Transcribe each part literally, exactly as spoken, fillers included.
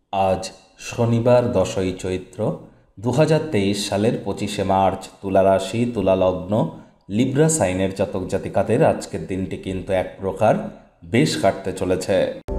আজ শনিবার দশই চৈত্র দু হাজার তেইশ সালের পঁচিশে মার্চ। তুলা রাশি, তুলা লগ্ন, লিব্রা সাইনের জাতক জাতিকাদের আজকের দিনটি কিন্তু এক প্রকার বেশ কাটতে চলেছে।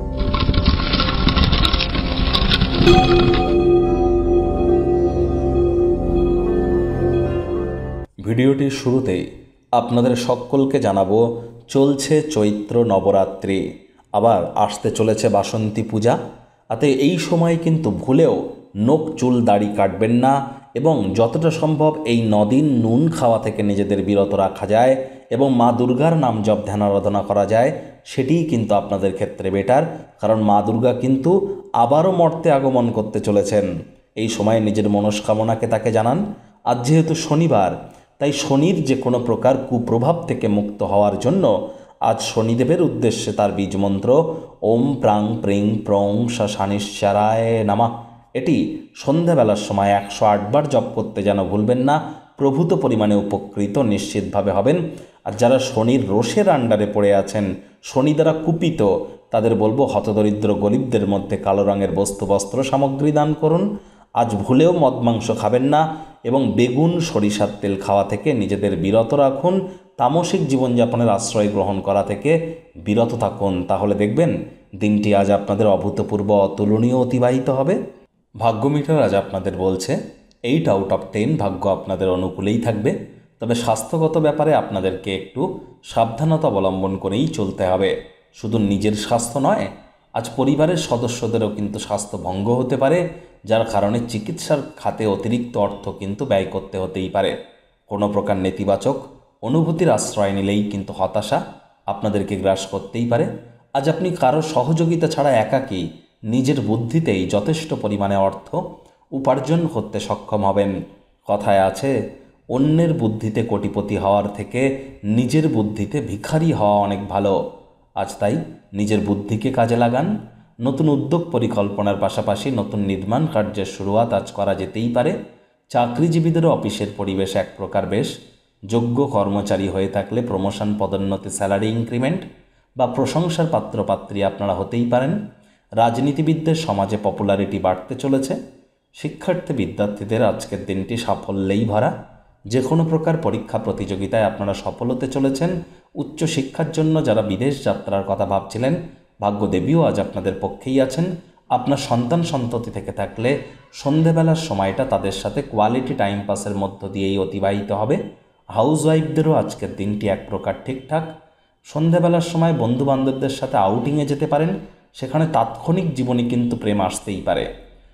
ভিডিওটির শুরুতেই আপনাদের সকলকে জানাবো, চলছে চৈত্র নবরাত্রি, আবার আসতে চলেছে বাসন্তী পূজা। তাতে এই সময় কিন্তু ভুলেও নখ চুল দাড়ি কাটবেন না এবং যতটা সম্ভব এই নদিন নুন খাওয়া থেকে নিজেদের বিরত রাখা যায় এবং মা দুর্গার নাম জপ ধ্যান আরাধনা করা যায়, সেটিই কিন্তু আপনাদের ক্ষেত্রে বেটার। কারণ মা দুর্গা কিন্তু আবারও মর্তে আগমন করতে চলেছেন। এই সময় নিজের মনস্কামনাকে তাকে জানান। আজ যেহেতু শনিবার, তাই শনির যে কোনো প্রকার কুপ্রভাব থেকে মুক্ত হওয়ার জন্য আজ শনিদেবের উদ্দেশ্যে তার বীজমন্ত্র ওম প্রাং প্রিং প্রং শানিশ্চারায় নামা, এটি সন্ধ্যাবেলার সময় একশো আটবার জপ করতে যেন ভুলবেন না। প্রভূত পরিমাণে উপকৃত নিশ্চিতভাবে হবেন। আর যারা শনির রোষের আন্ডারে পড়ে আছেন, শনি দ্বারা কুপিত, তাদের বলবো হতদরিদ্র গরিবদের মধ্যে কালো রঙের বস্তু বস্ত্র সামগ্রী দান করুন। আজ ভুলেও মদ মাংস খাবেন না এবং বেগুন সরিষার তেল খাওয়া থেকে নিজেদের বিরত রাখুন। তামসিক জীবনযাপনের আশ্রয় গ্রহণ করা থেকে বিরত থাকুন। তাহলে দেখবেন দিনটি আজ আপনাদের অভূতপূর্ব অতুলনীয় অতিবাহিত হবে। ভাগ্য মিটার আজ আপনাদের বলছে এইট আউট অফ টেন ভাগ্য আপনাদের অনুকূলেই থাকবে। তবে স্বাস্থ্যগত ব্যাপারে আপনাদেরকে একটু সাবধানতা অবলম্বন করেই চলতে হবে। শুধু নিজের স্বাস্থ্য নয়, আজ পরিবারের সদস্যদেরও কিন্তু স্বাস্থ্য ভঙ্গ হতে পারে, যার কারণে চিকিৎসার খাতে অতিরিক্ত অর্থ কিন্তু ব্যয় করতে হতেই পারে। কোনো প্রকার নেতিবাচক অনুভূতির আশ্রয় নিলেই কিন্তু হতাশা আপনাদেরকে গ্রাস করতেই পারে। আজ আপনি কারো সহযোগিতা ছাড়া একাকী নিজের বুদ্ধিতেই যথেষ্ট পরিমাণে অর্থ উপার্জন করতে সক্ষম হবেন। কথায় আছে, অন্যের বুদ্ধিতে কোটিপতি হওয়ার থেকে নিজের বুদ্ধিতে ভিখারি হওয়া অনেক ভালো। আজ তাই নিজের বুদ্ধিকে কাজে লাগান। নতুন উদ্যোগ পরিকল্পনার পাশাপাশি নতুন নির্মাণ কার্যের শুরুয়াত আজ করা যেতেই পারে। চাকরিজীবীদেরও অফিসের পরিবেশ এক প্রকার বেশ। যোগ্য কর্মচারী হয়ে থাকলে প্রমোশন, পদোন্নতি, স্যালারি ইনক্রিমেন্ট বা প্রশংসার পাত্রপাত্রী আপনারা হতেই পারেন। রাজনীতিবিদদের সমাজে পপুলারিটি বাড়তে চলেছে। শিক্ষার্থী বিদ্যার্থীদের আজকের দিনটি সাফল্যেই ভরা। যে কোনো প্রকার পরীক্ষা প্রতিযোগিতায় আপনারা সফল হতে চলেছেন। উচ্চশিক্ষার জন্য যারা বিদেশ যাত্রার কথা ভাবছিলেন, ভাগ্যদেবীও আজ আপনাদের পক্ষেই আছেন। আপনার সন্তান সন্ততি থেকে থাকলে সন্ধেবেলার সময়টা তাদের সাথে কোয়ালিটি টাইম পাসের মধ্য দিয়েই অতিবাহিত হবে। হাউসওয়াইফদেরও আজকের দিনটি এক প্রকার ঠিকঠাক। সন্ধেবেলার সময় বন্ধুবান্ধবদের সাথে আউটিংয়ে যেতে পারেন। সেখানে তাৎক্ষণিক জীবনে কিন্তু প্রেম আসতেই পারে।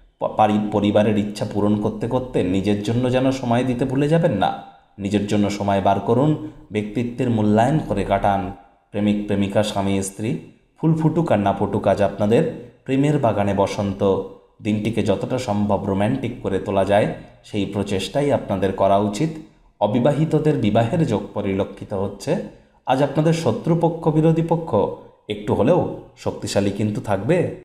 পরিবারের ইচ্ছা পূরণ করতে করতে নিজের জন্য যেন সময় দিতে ভুলে যাবেন না। নিজের জন্য সময় বার করুন। ব্যক্তিত্বের মূল্যায়ন করে কাটান। প্রেমিক প্রেমিকা, স্বামী স্ত্রী, ফুল ফুটুক আর না ফুটুক, আজ আপনাদের প্রেমের বাগানে বসন্ত। দিনটিকে যতটা সম্ভব রোম্যান্টিক করে তোলা যায় সেই প্রচেষ্টাই আপনাদের করা উচিত। অবিবাহিতদের বিবাহের যোগ পরিলক্ষিত হচ্ছে। আজ আপনাদের শত্রুপক্ষ, বিরোধী পক্ষ একটু হলেও শক্তিশালী কিন্তু থাকবে।